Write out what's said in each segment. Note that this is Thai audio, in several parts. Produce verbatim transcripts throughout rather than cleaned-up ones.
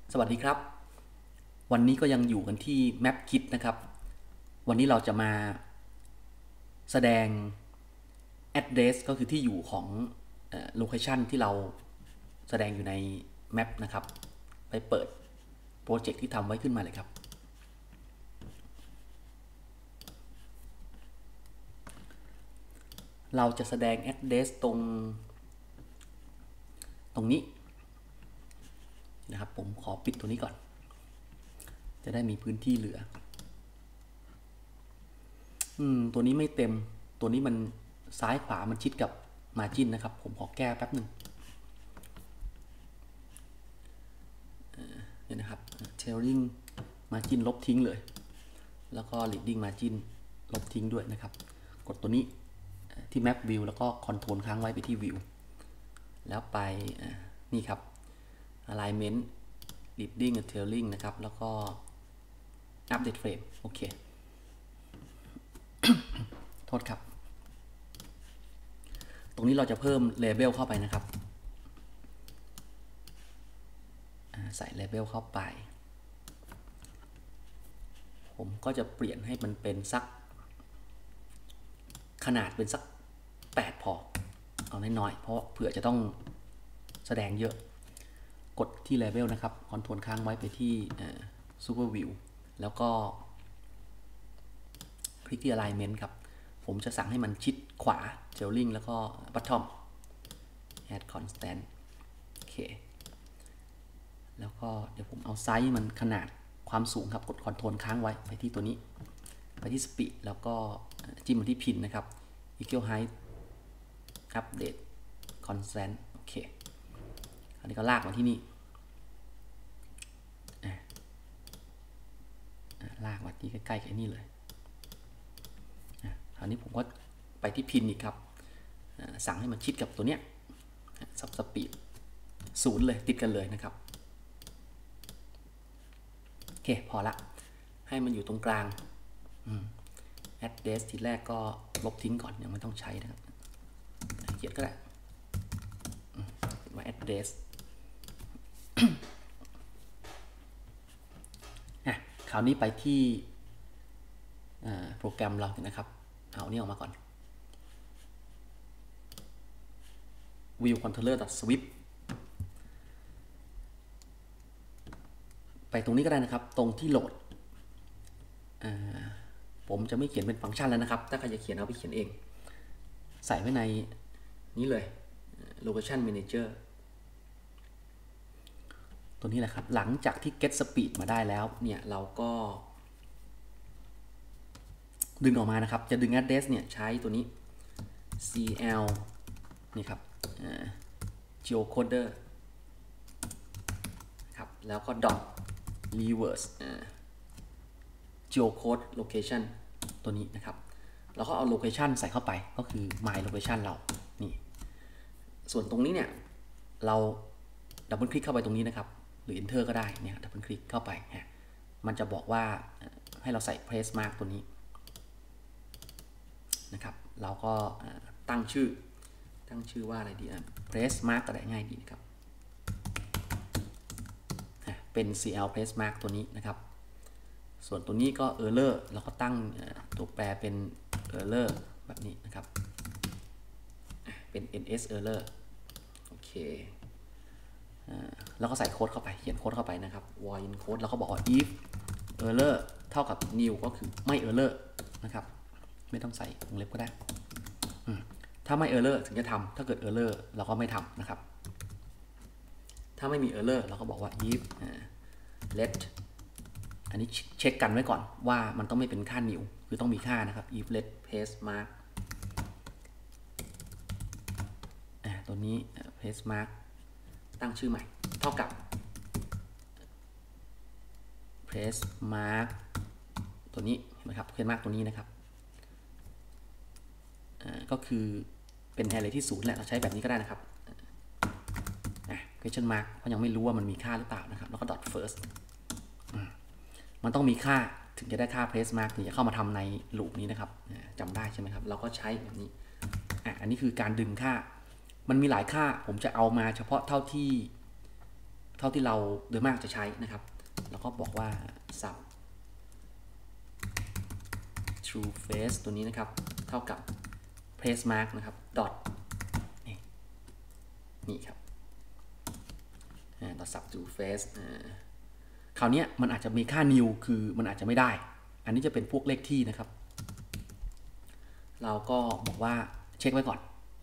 สวัสดีครับวันนี้ก็ยังอยู่กันที่ Map Kit นะครับวันนี้เราจะมาแสดง address ก็คือที่อยู่ของ location ที่เราแสดงอยู่ใน Map นะครับไปเปิดโปรเจกต์ที่ทำไว้ขึ้นมาเลยครับเราจะแสดง address ตรงตรงนี้นะครับผมขอปิดตัวนี้ก่อนจะได้มีพื้นที่เหลืออืมตัวนี้ไม่เต็มตัวนี้มันซ้ายขวามันชิดกับ margin นะครับผมขอแก้แป๊บหนึ่งเนี่ยนะครับ trailing margin ลบทิ้งเลยแล้วก็ leading margin ลบทิ้งด้วยนะครับกดตัวนี้ที่ map view แล้วก็ control ค้างไว้ไปที่ view แล้วไปนี่ครับ alignment leading trailing นะครับแล้วก็ update frame โอเค โทษครับตรงนี้เราจะเพิ่ม label เข้าไปนะครับใส่ label เข้าไปผมก็จะเปลี่ยนให้มันเป็นสักขนาดเป็นสักแปดพอเอาน้อยๆเพราะเผื่อจะต้องแสดงเยอะกดที่ label นะครับคอนโทรลค้างไว้ไปที่ super view แล้วก็คลิกที่ alignment ครับผมจะสั่งให้มันชิดขวา trailing แล้วก็ bottom add constant โอเคแล้วก็เดี๋ยวผมเอาไซส์มันขนาดความสูงครับกดคอนโทรลค้างไว้ไปที่ตัวนี้ไปที่ speed แล้วก็จิ้มมาที่พินนะครับ equal height update constant โอเคอันนี้ก็ลากมาที่นี่ลากมาที่ใกล้ๆกับนี่เลยคราวนี้ผมก็ไปที่พินอีกครับสั่งให้มันชิดกับตัวเนี้ยซับสปีดศูนย์เลยติดกันเลยนะครับโอเคพอละให้มันอยู่ตรงกลาง address ทีแรกก็ลบทิ้งก่อนยังไม่ต้องใช้นะครับเขียนก็ได้ว่า address คราวนี้ไปที่โปรแกรมเรานะครับเอานี่ออกมาก่อน view controller swift ไปตรงนี้ก็ได้นะครับตรงที่โหลดผมจะไม่เขียนเป็นฟังก์ชันแล้วนะครับถ้าใครจะเขียนเอาไปเขียนเองใส่ไว้ในนี้เลย location manager ตัวนี้แหละครับหลังจากที่ get speed มาได้แล้วเนี่ยเราก็ดึงออกมานะครับจะดึง address เนี่ยใช้ตัวนี้ cl นี่ครับ geocoder ครับแล้วก็ dot reverse geocode location ตัวนี้นะครับแล้วก็เอา location ใส่เข้าไปก็คือ my location เรานี่ส่วนตรงนี้เนี่ยเราดับเบิลคลิกเข้าไปตรงนี้นะครับหรือ enter ก็ได้เนี่ยดับเบิลคลิกเข้าไปมันจะบอกว่าให้เราใส่ place mark ตัวนี้นะครับเราก็ตั้งชื่อตั้งชื่อว่าอะไรดี place mark ก็ได้ง่ายดีนะครับเป็น cl place mark ตัวนี้นะครับส่วนตัวนี้ก็ error เราก็ตั้งตัวแปรเป็น error แบบนี้นะครับเป็น ns error โอเคแล้วก็ใส่โค้ดเข้าไปเขียนโค้ดเข้าไปนะครับ void code แล้วก็บอกว่า if error เท่ากับ new ก็คือไม่ error นะครับไม่ต้องใส่วงเล็บก็ได้ถ้าไม่ error ถึงจะทำถ้าเกิด error เราก็ไม่ทำนะครับถ้าไม่มี error เราก็บอกว่า if let อันนี้เช็คกันไว้ก่อนว่ามันต้องไม่เป็นค่า new คือต้องมีค่านะครับ if let place mark ตัวนี้ place mark ตั้งชื่อใหม่เท่ากับ place mark ตัวนี้นะครับ place mark ตัวนี้นะครับก็คือเป็น array ที่ศูนย์แหละเราใช้แบบนี้ก็ได้นะครับ question mark เพราะยังไม่รู้ว่ามันมีค่าหรือเปล่านะครับแล้วก็ dot first มันต้องมีค่าถึงจะได้ค่า place mark ถึงจะเข้ามาทำในลูปนี้นะครับจำได้ใช่ไหมครับเราก็ใช้แบบนี้อ่ะอันนี้คือการดึงค่ามันมีหลายค่าผมจะเอามาเฉพาะเท่าที่เท่าที่เราโดยมากจะใช้นะครับแล้วก็บอกว่า sub true face ตัวนี้นะครับเท่ากับ place mark นะครับ dot นี่นี่ครับ dot sub true face คราวนี้มันอาจจะมีค่า new คือมันอาจจะไม่ได้อันนี้จะเป็นพวกเลขที่นะครับเราก็บอกว่าเช็คไว้ก่อน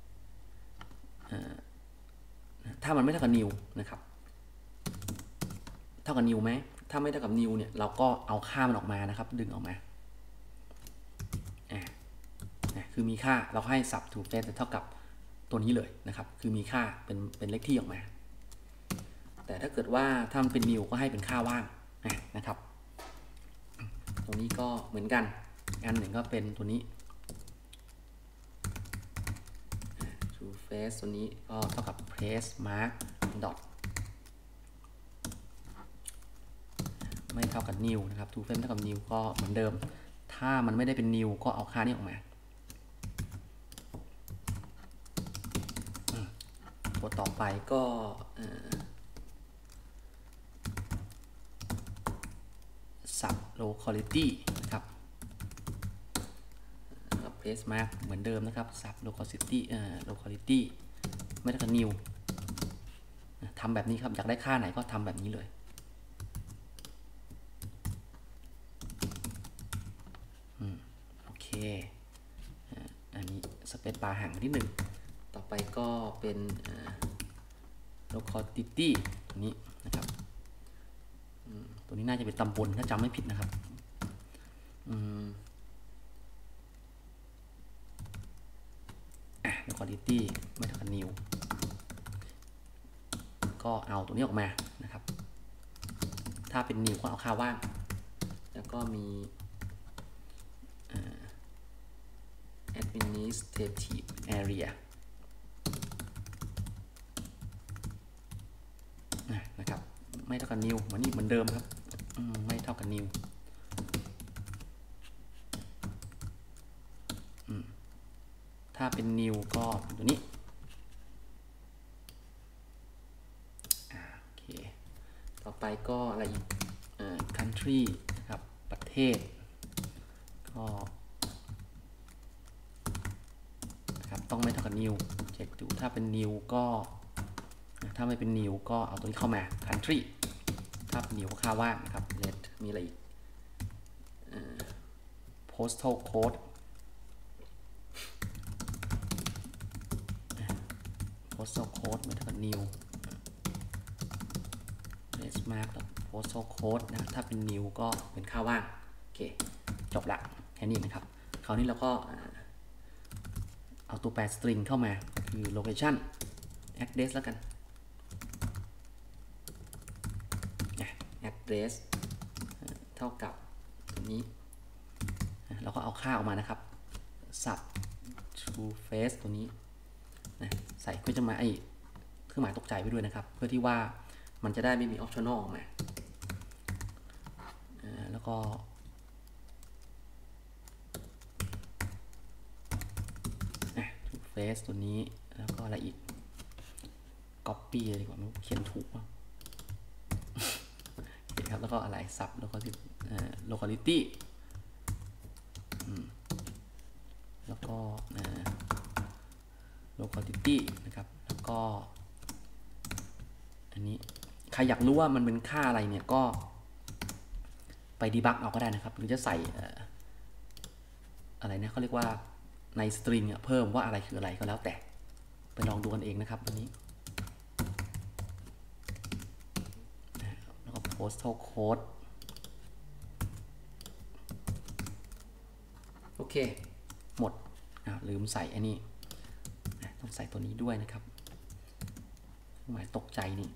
ถ้ามันไม่เท่ากับ new นะครับเท่ากับ new ไหมถ้าไม่เท่ากับ new เนี่ยเราก็เอาค่ามันออกมานะครับดึงออกมาอ่าคือมีค่าเราให้ sub true face เท่ากับตัวนี้เลยนะครับคือมีค่าเป็นเป็นเลขที่ออกมาแต่ถ้าเกิดว่าถ้ามันเป็น new ก็ให้เป็นค่าว่างนะครับตรงนี้ก็เหมือนกันอันหนึ่งก็เป็นตัวนี้ true face ตัวนี้ก็เท่ากับ place mark dot ไม่เท่ากับ new นะครับ true face เท่ากับ new ก็เหมือนเดิมถ้ามันไม่ได้เป็น new ก็เอาค่านี้ออกมาตัวต่อไปก็sub locality นะครับ place mark เหมือนเดิมนะครับ sub locality เอ่อ locality ไม่เท่ากับ new ทำแบบนี้ครับอยากได้ค่าไหนก็ทำแบบนี้เลยโอเคอันนี้สเปซบาร์ห่างนิดหนึ่งต่อไปก็เป็น locality ตัวนี้นะครับตัวนี้น่าจะเป็นตำบลถ้าจำไม่ผิดนะครับอ่ะ locality ไม่เท่ากับ new ก็เอาตัวนี้ออกมานะครับถ้าเป็น new ก็เอาค่าว่างแล้วก็มี administrative area นะครับไม่เท่ากับ new เหมือนนี่เหมือนเดิมครับไม่เท่ากับ new ถ้าเป็น new ก็ตัวนี้โอเคต่อไปก็อะไรอีก country นะครับประเทศก็นะครับต้องไม่เท่ากับ new เช็คดูถ้าเป็น new ก็ถ้าไม่เป็น new ก็เอาตัวนี้เข้ามา country ถ้าเป็น new ก็ค่าว่างนะครับ let มีอะไรอีก postal code postal code ไม่เท่ากับ new place mark postal code นะถ้าเป็น new ก็เป็นค่าว่างโอเคจบละแค่นี้นะครับคราวนี้เราก็เอาตัวแปร string เข้ามาคือ location address แล้วกัน address เท่ากับตัวนี้เราก็เอาค่าออกมานะครับ sub true face ตัวนี้ใส่เครื่องหมายไอ้เครื่องหมายตกใจไว้ด้วยนะครับเพื่อที่ว่ามันจะได้ไม่มี optional ออกมาแล้วก็true face ตัวนี้แล้วก็อะไรอีก copy เลยดีกว่ามันเขียนถูกครับแล้วก็อะไร sub locality แล้วก็ locality นะครับแล้วก็อันนี้ใครอยากรู้ว่ามันเป็นค่าอะไรเนี่ยก็ไปดีบักเอาก็ได้นะครับหรือจะใส่อะไรเนี่ยเขาเรียกว่าใน string เพิ่มว่าอะไรคืออะไรก็แล้วแต่ไปลองดูกันเองนะครับตัวนี้แล้วก็ postal code โอเคหมดลืมใส่อันนี้ต้องใส่ตัวนี้ด้วยนะครับหมายตกใจนี่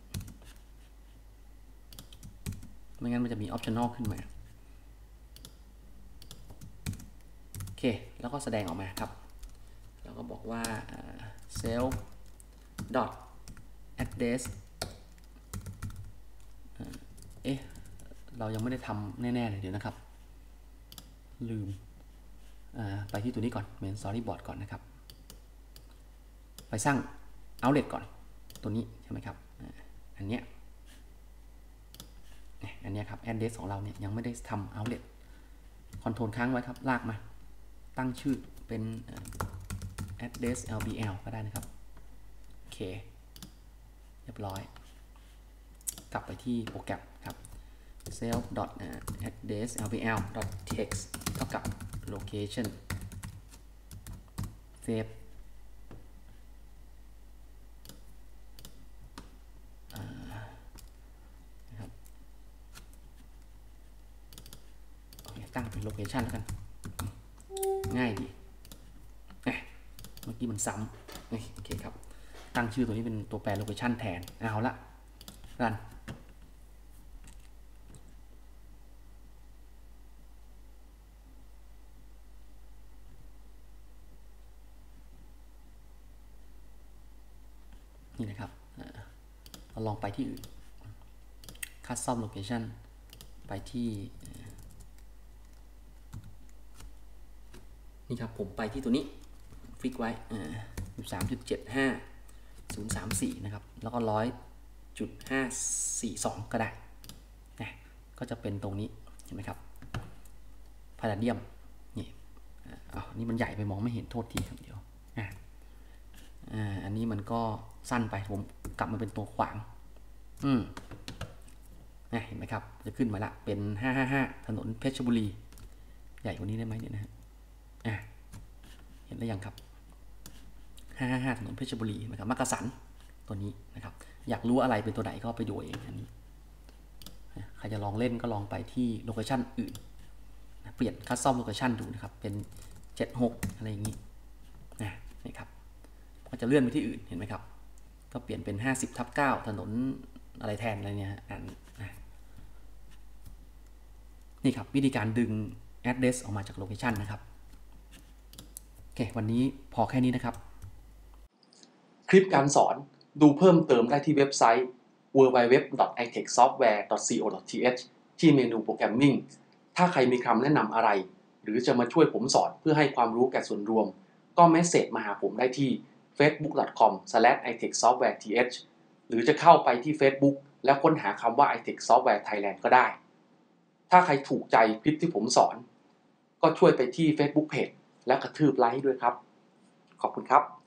ไม่งั้นมันจะมี optional ขึ้นมาโอเคแล้วก็แสดงออกมาครับแล้วก็บอกว่า self dot address เอ๊ะเรายังไม่ได้ทำแน่ๆเลยเดี๋ยวนะครับลืมไปที่ตัวนี้ก่อน main storyboard ก่อนนะครับไปสร้าง outlet ก่อนตัวนี้ใช่ไหมครับอันเนี้ยอันนี้ครับ address ของเราเนี่ยยังไม่ได้ทำ outlet คอนโทรลค้างไว้ครับลากมาตั้งชื่อเป็น address แอล บี แอล ก็ได้นะครับโอเคเรียบร้อยกลับไปที่โปรแกรมครับ self address แอล บี แอล text เท่ากับ location saveตั้งเป็น location แล้วกันง่ายดีเมื่อกี้มันซ้ำโอเคครับตั้งชื่อตัวนี้เป็นตัวแปร location แทนเอาละรันนี่นะครับเราลองไปที่อื่น custom location ไปที่นี่ครับผมไปที่ตัวนี้ฟิกไว้สิบสามจุดเจ็ดห้า ศูนย์สามสี่ นะครับแล้วก็ หนึ่งร้อยจุดห้าสี่สอง ก็ได้นะก็จะเป็นตรงนี้เห็นไหมครับพาราเดียมนี่อ๋อนี่มันใหญ่ไปมองไม่เห็นโทษทีครับเดี๋ยวอ่าอ่าอันนี้มันก็สั้นไปผมกลับมาเป็นตัวขวางอืมนะเห็นไหมครับจะขึ้นมาละเป็นห้าห้าห้าถนนเพชรบุรีใหญ่กว่านี้ได้ไหมเนี่ยนะฮะอ่าเห็นได้ยังครับห้าห้าห้าถนนเพชรบุรีนะครับมักกะสันตัวนี้นะครับอยากรู้อะไรเป็นตัวไหนก็ไปดูเองอันนี้ใครจะลองเล่นก็ลองไปที่โลเคชั่นอื่นเปลี่ยนคัสตอมโลเคชั่นดูนะครับเป็นเจ็ดหกอะไรอย่างนี้นะนี่ครับก็จะเลื่อนไปที่อื่นเห็นไหมครับก็เปลี่ยนเป็นห้าสิบทับเก้าถนนอะไรแทนอะไรเนี่ยอันนี่ครับวิธีการดึง address ออกมาจากโลเคชั่นนะครับโอเควันนี้พอแค่นี้นะครับคลิปการสอนดูเพิ่มเติมได้ที่เว็บไซต์ ดับเบิลยู ดับเบิลยู ดับเบิลยู ดอท ไอ เทค ซอฟต์แวร์ ดอท ซี โอ ดอท ที เอช ที่เมนูโปรแกรมมิ่งถ้าใครมีคำแนะนำอะไรหรือจะมาช่วยผมสอนเพื่อให้ความรู้แก่ส่วนรวมก็เมสเสจมาหาผมได้ที่ เฟซบุ๊ก ดอท คอม สแลช ไอ เทค ซอฟต์แวร์ ที เอช หรือจะเข้าไปที่ Facebook แล้วค้นหาคำว่า ไอ เทค Software Thailand ก็ได้ถ้าใครถูกใจคลิปที่ผมสอนก็ช่วยไปที่ Facebook Page และกระทืบไลค์ด้วยครับขอบคุณครับ